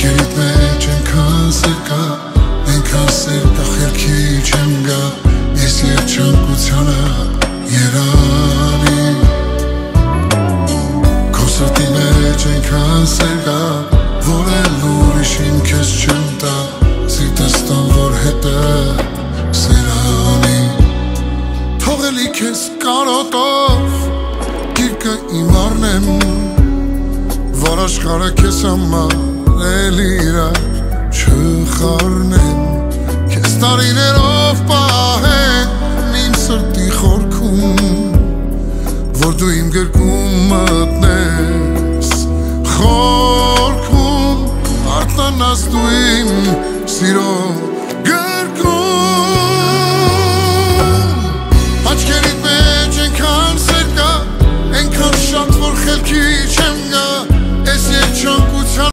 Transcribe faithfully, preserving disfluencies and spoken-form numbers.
Երկերիտ մեջ ենքան սեր կա, ենքան սեր կա խելքի չեմ գա, ես և չանկությանը երանի Քո սրտի մեջ ենքան սեր կա, որ էլ ուրիշին քեզ չեմ տա, սիրտս տան որ հետը սերանի Թողելի քեզ կարոտով, գիրկը իմ առնեմ Որ աշխարհը քեզ համար էլ իրար չխառնեն Քեզ տարիներով պահեն իմ սրտի խորքում Որ դու իմ գրկում մտնես խորքում Արտանաս դու իմ սիրո